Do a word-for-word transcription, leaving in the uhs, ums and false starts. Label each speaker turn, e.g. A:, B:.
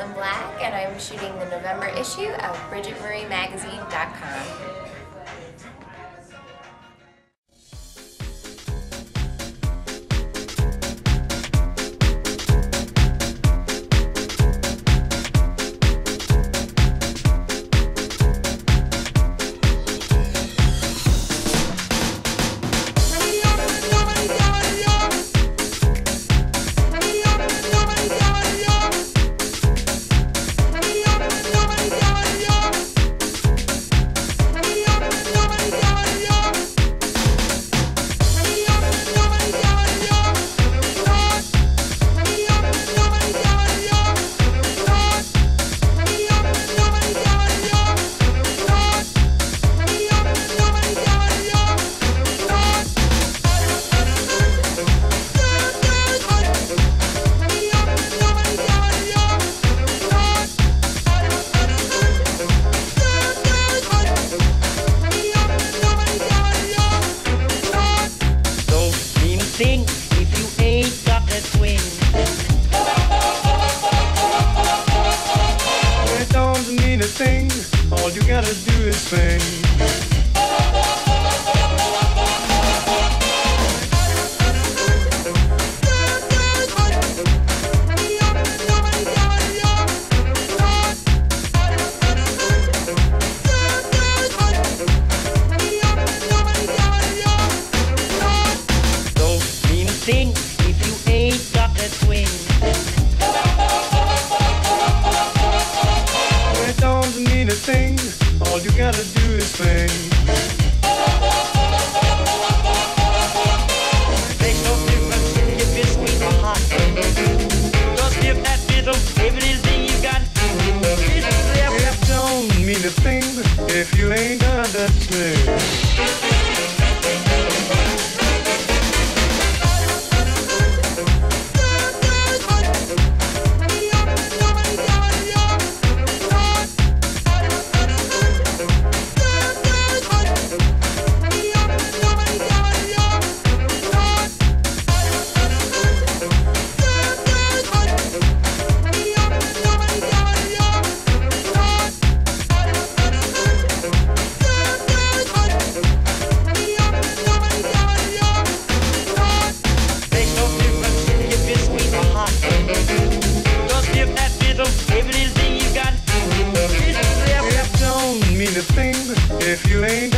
A: Kaitlyn Black, and I'm shooting the November issue of Bridget Marie Magazine dot com.
B: If you ain't got that swing, it don't mean a thing. All you gotta do is swing. Thing if you ain't got that swing. It don't mean a thing. All you gotta do is swing. Makes no difference if it's sweet or hot. Just give that rhythm everything you got. It don't mean a thing if you ain't got that swing. Everything you got. It don't mean a thing if you ain't